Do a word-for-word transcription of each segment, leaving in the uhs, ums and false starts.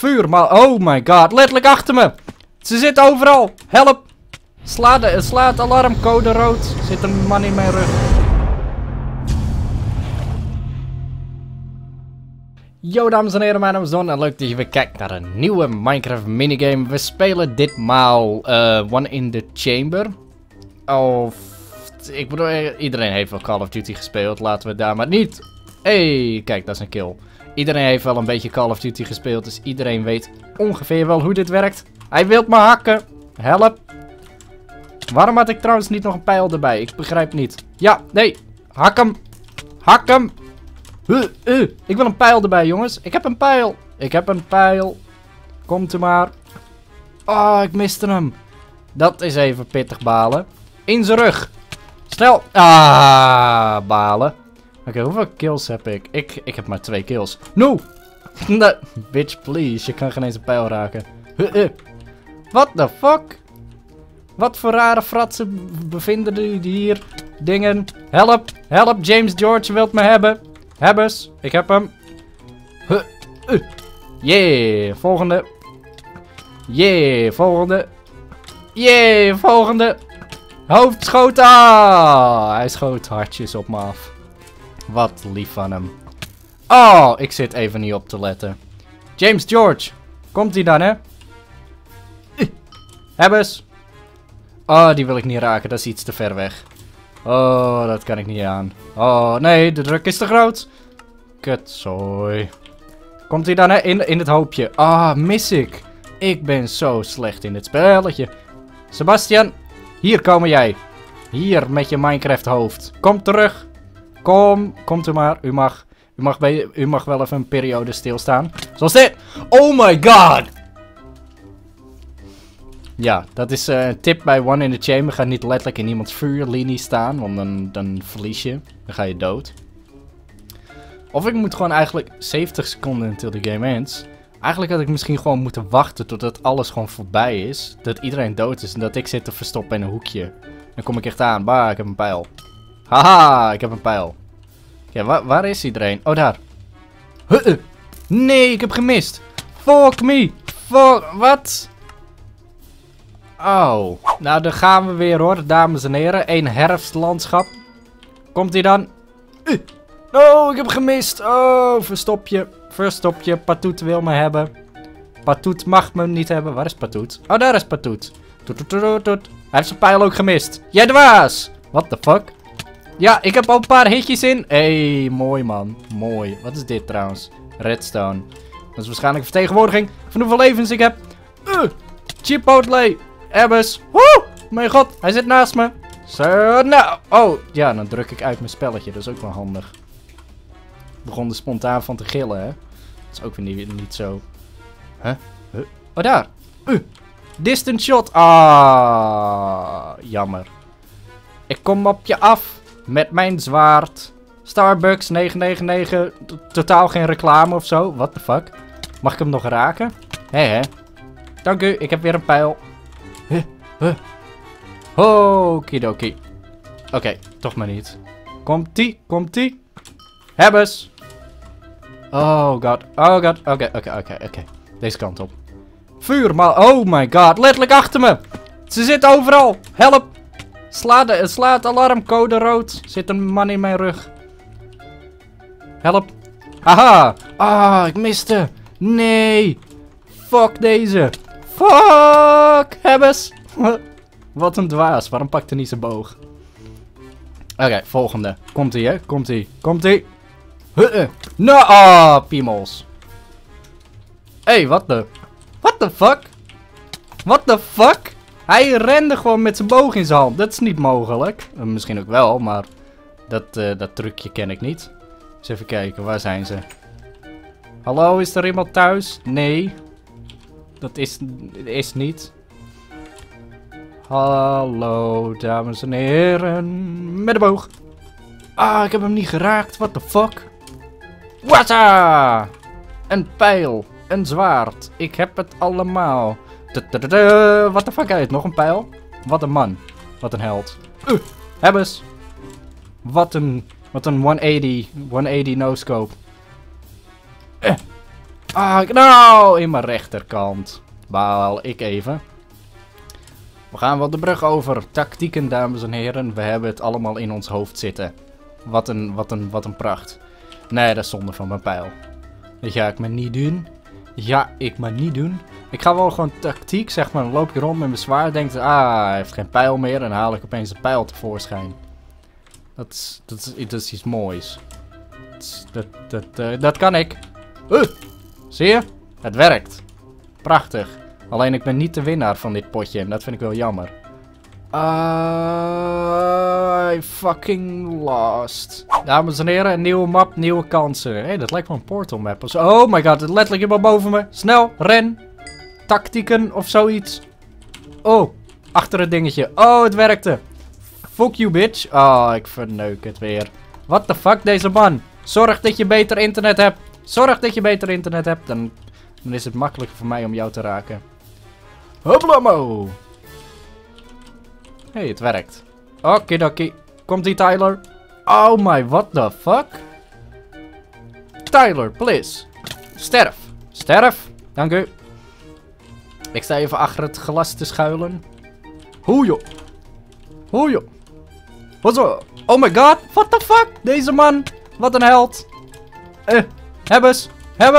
Vuur, maar oh my god, letterlijk achter me. Ze zit overal. Help. Sla, de, sla het alarm, code rood. Zit een man in mijn rug. Yo dames en heren, mijn naam is Don en leuk dat je weer kijkt naar een nieuwe Minecraft minigame. We spelen ditmaal uh, One in the Chamber. Of, ik bedoel, iedereen heeft wel Call of Duty gespeeld, laten we het daar maar niet. Hey, kijk, dat is een kill. Iedereen heeft wel een beetje Call of Duty gespeeld, dus iedereen weet ongeveer wel hoe dit werkt. Hij wil me hakken. Help. Waarom had ik trouwens niet nog een pijl erbij? Ik begrijp niet. Ja, nee. Hak hem. Hak hem. Uh, uh. Ik wil een pijl erbij, jongens. Ik heb een pijl. Ik heb een pijl. Komt u maar. Oh, ik miste hem. Dat is even pittig balen. In zijn rug. Snel. Ah, balen. Oké, okay, hoeveel kills heb ik? ik? Ik heb maar twee kills. No. No. Bitch, please. Je kan geen eens een pijl raken. Uh, uh. What the fuck? Wat voor rare fratsen bevinden die hier? Dingen. Help. Help. James George wilt me hebben. Hebbers. Ik heb hem. Huh. Uh. Yeah. Volgende. Yeah. Volgende. Yeah. Volgende. Hoofdschoot. Ah. Hij schoot hartjes op me af. Wat lief van hem. Oh. Ik zit even niet op te letten. James George. Komt hij dan, hè? Uh. Hebbers. Oh, die wil ik niet raken. Dat is iets te ver weg. Oh, dat kan ik niet aan. Oh, nee. De druk is te groot. Kutzooi. Komt hij dan, hè? In, in het hoopje. Ah, mis ik. Ik ben zo slecht in dit spelletje. Sebastian. Hier komen jij. Hier met je Minecraft hoofd. Kom terug. Kom. Komt u maar. U mag, u mag, bij, u mag wel even een periode stilstaan. Zoals dit. Oh my god. Ja, dat is uh, een tip bij One in the Chamber. Ga niet letterlijk in iemands vuurlinie staan, want dan, dan verlies je. Dan ga je dood. Of ik moet gewoon eigenlijk zeventig seconden until the game ends. Eigenlijk had ik misschien gewoon moeten wachten totdat alles gewoon voorbij is. Dat iedereen dood is en dat ik zit te verstoppen in een hoekje. Dan kom ik echt aan. Bah, ik heb een pijl. Haha, ik heb een pijl. Ja, waar, waar is iedereen? Oh, daar. Huh, uh. Nee, ik heb gemist. Fuck me. Fuck, wat? Oh, nou daar gaan we weer hoor, dames en heren. Een herfstlandschap. Komt hij dan? Uh. Oh, ik heb gemist. Oh, verstop je. Verstop je. Patoet wil me hebben. Patoet mag me niet hebben. Waar is Patoet? Oh, daar is Patoet. Toet, toet, toet, toet. Hij heeft zijn pijl ook gemist. Jij dwaas. What the fuck? Ja, ik heb ook een paar hitjes in. Hé, hey, mooi man. Mooi. Wat is dit trouwens? Redstone. Dat is waarschijnlijk een vertegenwoordiging van hoeveel levens ik heb. Uh. Chipotle. Ebbers. Woe! Mijn god, hij zit naast me. Zo, nou. Oh, ja, dan druk ik uit mijn spelletje. Dat is ook wel handig. Ik begon er spontaan van te gillen, hè. Dat is ook weer niet, niet zo. Huh? Huh? Oh, daar. Uh. Distant shot. Ah, jammer. Ik kom op je af met mijn zwaard. Starbucks negen negen negen. Totaal geen reclame of zo. What the fuck? Mag ik hem nog raken? Hé, hè. Dank u, ik heb weer een pijl. Huh, huh. Okidoki. Oké, okay, toch maar niet. Komt-ie, komt-ie. Hebbers. Oh god, oh god. Oké, okay, oké, okay, oké, okay, oké. Deze kant op. Vuur, maar oh my god. Letterlijk achter me. Ze zit overal. Help. Sla, de, sla het alarm, code rood. Zit een man in mijn rug. Help. Haha. Ah, ik miste. Nee. Fuck deze. Fuck! Hebbers! Wat een dwaas. Waarom pakt hij niet zijn boog? Oké, okay, volgende. Komt-ie, hè? Komt-ie. Komt-ie. Uh -uh. No! Ah, piemels. Hé, hey, wat de... What the fuck? What the fuck? Hij rende gewoon met zijn boog in zijn hand. Dat is niet mogelijk. Uh, misschien ook wel, maar... Dat, uh, dat trucje ken ik niet. Eens even kijken, waar zijn ze? Hallo, is er iemand thuis? Nee. Dat is, is niet. Hallo, dames en heren. Met de boog. Ah, ik heb hem niet geraakt. What the fuck? Wata! Een pijl. Een zwaard. Ik heb het allemaal. What the fuck? Hij heeft nog een pijl. Wat een man. Wat een held. Uh, hebbers. Wat een, wat een honderdtachtig, honderdtachtig no-scope. Uh. Ah, nou, in mijn rechterkant. Baal ik even. We gaan wel de brug over. Tactieken, dames en heren. We hebben het allemaal in ons hoofd zitten. Wat een, wat een, wat een pracht. Nee, dat is zonde van mijn pijl. Dat ga ik maar niet doen. Ja, ik maar niet doen. Ik ga wel gewoon tactiek, zeg maar. Dan loop je rond met mijn zwaard. Denk ah, hij heeft geen pijl meer. En dan haal ik opeens een pijl tevoorschijn. Dat is, dat is, dat is iets moois. Dat, is, dat, dat, uh, dat kan ik. Uh, zie je? Het werkt. Prachtig. Alleen ik ben niet de winnaar van dit potje. En dat vind ik wel jammer. Uh, I fucking lost. Dames en heren, een nieuwe map, nieuwe kansen. Hé, hey, dat lijkt wel een portal map. Oh my god, het letterlijk helemaal boven me. Snel, ren. Tactieken of zoiets. Oh, achter het dingetje. Oh, het werkte. Fuck you, bitch. Oh, ik verneuk het weer. What the fuck, deze man. Zorg dat je beter internet hebt. Zorg dat je beter internet hebt. Dan, dan is het makkelijker voor mij om jou te raken. Hoplamo. Hé, hey, het werkt. Okidoki. Komt-ie, Tyler? Oh my, what the fuck? Tyler, please. Sterf. Sterf. Dank u. Ik sta even achter het glas te schuilen. Hoe joh. Hoe joh. Wat zo? Oh my god. What the fuck? Deze man. Wat een held. Eh. Hebbes. Hebben.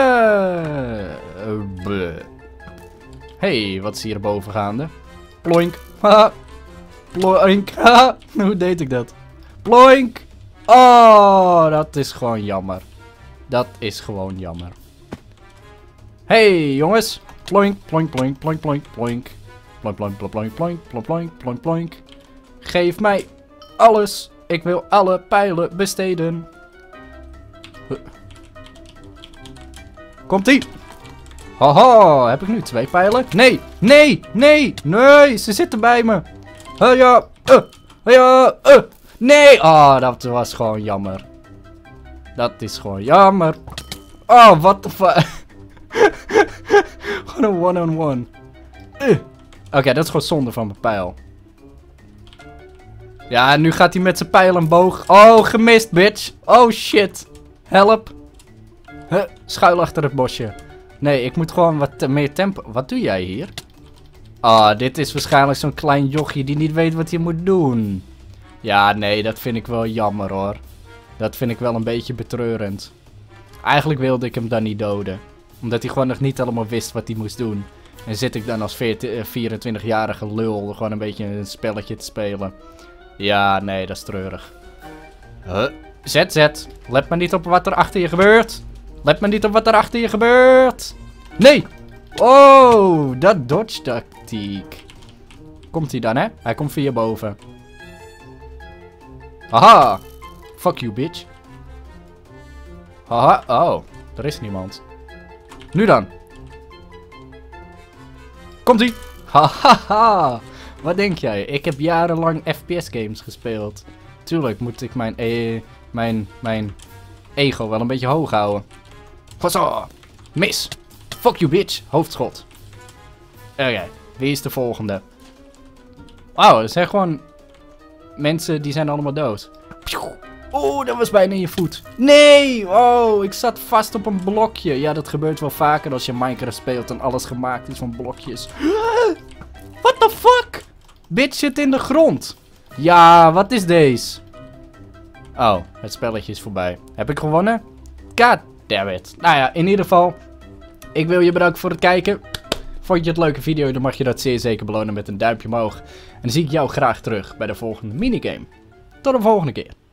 Uh, hey, wat is hierboven gaande? Ploink. Haha. Ploink. Haha. Hoe deed ik dat? Ploink. Oh, dat is gewoon jammer. Dat is gewoon jammer. Hey, jongens. Ploink, ploink, ploink, ploink, ploink, ploink. Ploink, ploink, ploink, ploink, ploink, ploink, ploink, ploink. Geef mij alles. Ik wil alle pijlen besteden. Komt-ie. Haha, heb ik nu twee pijlen? Nee, nee, nee, nee, ze zitten bij me. Heja, uh, heja, uh. Nee, oh, dat was gewoon jammer. Dat is gewoon jammer. Oh, what the fuck. Gewoon een one-on-one. Uh. Oké, okay, dat is gewoon zonde van mijn pijl. Ja, nu gaat hij met zijn pijl en boog. Oh, gemist, bitch. Oh, shit. Help. Huh, schuil achter het bosje. Nee, ik moet gewoon wat meer tempo... Wat doe jij hier? Ah, oh, dit is waarschijnlijk zo'n klein jochie die niet weet wat hij moet doen. Ja, nee, dat vind ik wel jammer, hoor. Dat vind ik wel een beetje betreurend. Eigenlijk wilde ik hem dan niet doden. Omdat hij gewoon nog niet helemaal wist wat hij moest doen. En zit ik dan als vierentwintigjarige lul gewoon een beetje een spelletje te spelen. Ja, nee, dat is treurig. Huh? Zet, zet. Let maar niet op wat er achter je gebeurt. Let maar niet op wat er achter je gebeurt. Nee. Oh, dat dodge tactiek. Komt hij dan, hè? Hij komt via boven. Haha. Fuck you, bitch. Haha. Oh, er is niemand. Nu dan. Komt-ie. Hahaha. Wat denk jij? Ik heb jarenlang F P S games gespeeld. Tuurlijk moet ik mijn, e mijn, mijn ego wel een beetje hoog houden. Zo. Mis. Fuck you, bitch. Hoofdschot. Oké, okay. Wie is de volgende? Wauw, er zijn gewoon mensen die zijn allemaal dood. Oeh, dat was bijna in je voet. Nee! Oh, ik zat vast op een blokje. Ja, dat gebeurt wel vaker als je Minecraft speelt en alles gemaakt is van blokjes. What the fuck? Bitch zit in de grond. Ja, wat is deze? Oh, het spelletje is voorbij. Heb ik gewonnen? God damn it. Nou ja, in ieder geval. Ik wil je bedanken voor het kijken. Vond je het een leuke video, dan mag je dat zeer zeker belonen met een duimpje omhoog. En dan zie ik jou graag terug bij de volgende minigame. Tot de volgende keer.